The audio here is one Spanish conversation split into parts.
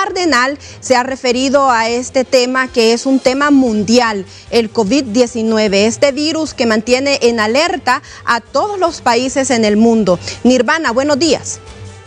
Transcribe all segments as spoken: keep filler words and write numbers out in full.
cardenal se ha referido a este tema que es un tema mundial, el COVID diecinueve, este virus que mantiene en alerta a todos los países en el mundo. Nirvana, buenos días.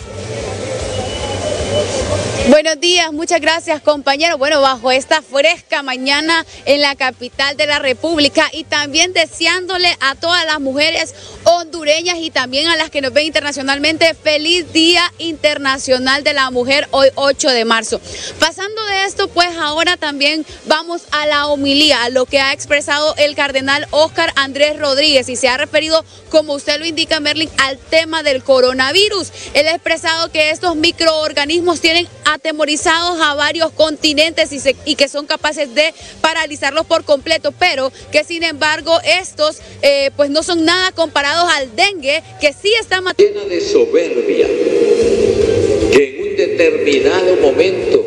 Buenos días, muchas gracias, compañero. Bueno, bajo esta fresca mañana en la capital de la República y también deseándole a todas las mujeres hondureñas y también a las que nos ven internacionalmente, feliz Día Internacional de la Mujer, hoy ocho de marzo. Pasando de esto, pues ahora también vamos a la homilía, a lo que ha expresado el cardenal Óscar Andrés Rodríguez, y se ha referido, como usted lo indica, Merlin, al tema del coronavirus. Él ha expresado que estos microorganismos tienen atemorizados a varios continentes y, se, y que son capaces de paralizarlos por completo, pero que sin embargo estos eh, pues no son nada comparados al dengue, que sí está matando. Llena de soberbia, que en un determinado momento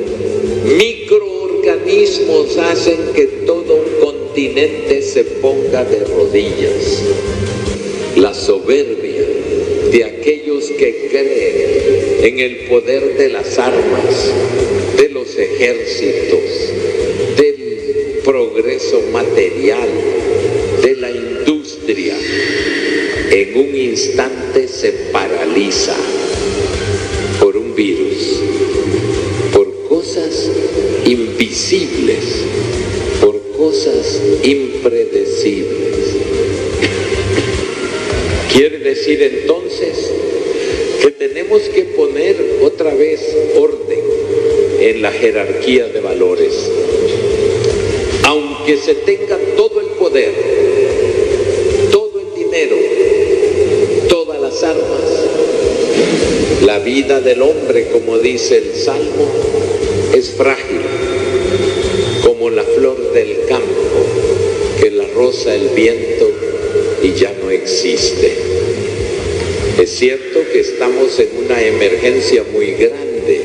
microorganismos hacen que todo un continente se ponga de rodillas. La soberbia de aquellos que creen en el poder de las armas, de los ejércitos, del progreso material, de la industria, en un instante se paraliza por un virus, por cosas invisibles, por cosas impredecibles. Quiere decir entonces que tenemos que poner otra vez orden en la jerarquía de valores. Aunque se tenga todo el poder, todo el dinero, todas las armas, la vida del hombre, como dice el Salmo, es frágil, como la flor del campo, que la roza el viento y ya no existe. Es cierto que estamos en una emergencia muy grande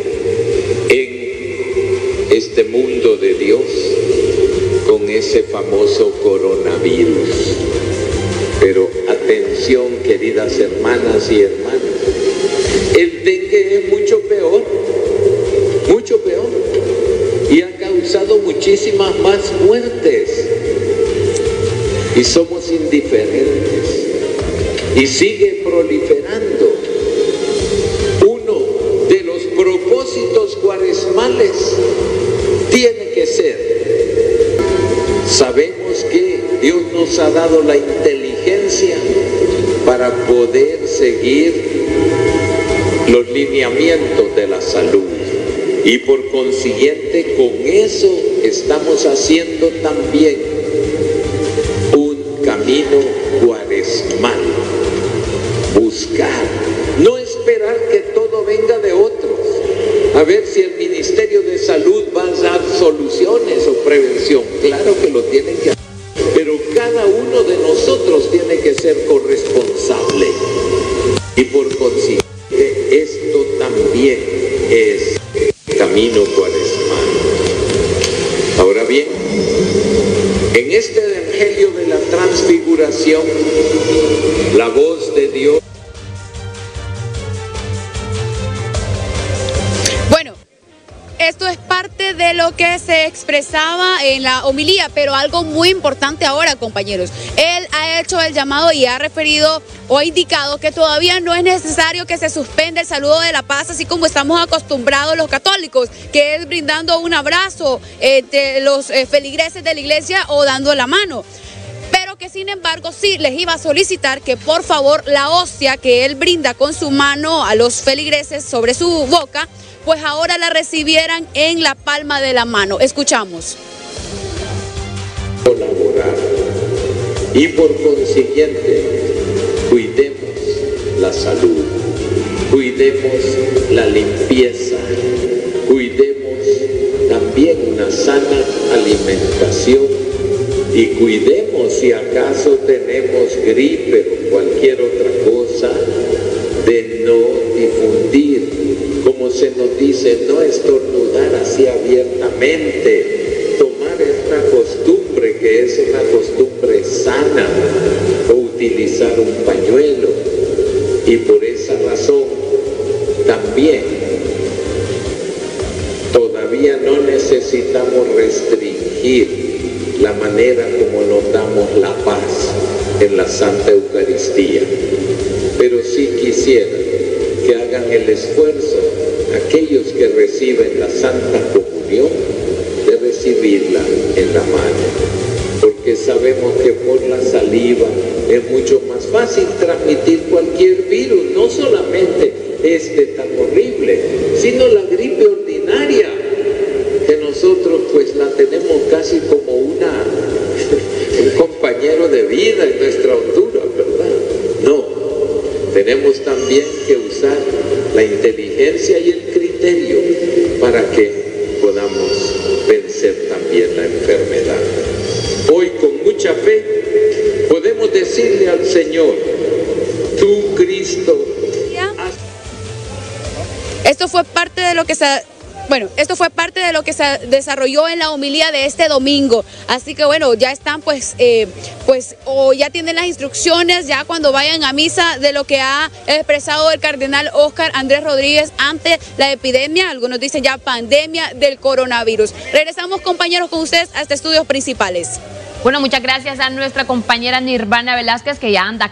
en este mundo de Dios con ese famoso coronavirus. Pero atención, queridas hermanas y hermanos, el dengue es mucho peor, mucho peor, y ha causado muchísimas más muertes. Y somos indiferentes. Y sigue proliferando. Uno de los propósitos cuaresmales tiene que ser, sabemos que Dios nos ha dado la inteligencia para poder seguir los lineamientos de la salud, y por consiguiente con eso estamos haciendo también un camino cuaresmal. Buscar, no esperar que todo venga de otros, a ver si el Ministerio de Salud va a dar soluciones o prevención. Claro que lo tienen que hacer, pero cada uno de nosotros tiene que ser corresponsable, y por consiguiente esto también es camino cuaresmal. Ahora bien, en este Evangelio de la Transfiguración, la voz de Dios. Bueno, esto es parte de lo que se expresaba en la homilía, pero algo muy importante ahora, compañeros. Él ha hecho el llamado y ha referido o ha indicado que todavía no es necesario que se suspenda el saludo de la paz, así como estamos acostumbrados los católicos, que es brindando un abrazo entre los eh, feligreses de la iglesia o dando la mano. Pero que sin embargo sí les iba a solicitar que por favor la hostia que él brinda con su mano a los feligreses sobre su boca, pues ahora la recibieran en la palma de la mano. Escuchamos. Colaborar, y por consiguiente cuidemos la salud, cuidemos la limpieza, cuidemos también una sana alimentación, y cuidemos, si acaso tenemos gripe o cualquier otra cosa, de no difundir, como se nos dice, no estornudar así abiertamente, tomar esta costumbre que es una costumbre sana, o utilizar un pañuelo. Y por esa razón también Todavía no necesitamos restringir la manera como nos damos la paz en la Santa Eucaristía, pero sí quisiera que hagan el esfuerzo aquellos que reciben la Santa Comunión de recibirla en la mano, porque sabemos que por la saliva es mucho más fácil transmitir cualquier virus, no solamente este tan horrible, sino la gripe ordinaria, que nosotros pues la tenemos casi como una, un compañero de vida en nuestra Honduras, ¿verdad? No, tenemos también que usar la inteligencia y el criterio para que podamos vencer también la enfermedad. Hoy con mucha fe podemos decirle al Señor, tú Cristo. Esto fue parte de lo que se... Bueno, esto fue parte de lo que se desarrolló en la homilía de este domingo, así que bueno, ya están pues, eh, pues o ya tienen las instrucciones ya cuando vayan a misa de lo que ha expresado el cardenal Óscar Andrés Rodríguez ante la epidemia, algunos dicen ya pandemia del coronavirus. Regresamos, compañeros, con ustedes a este estudios principales. Bueno, muchas gracias a nuestra compañera Nirvana Velázquez, que ya anda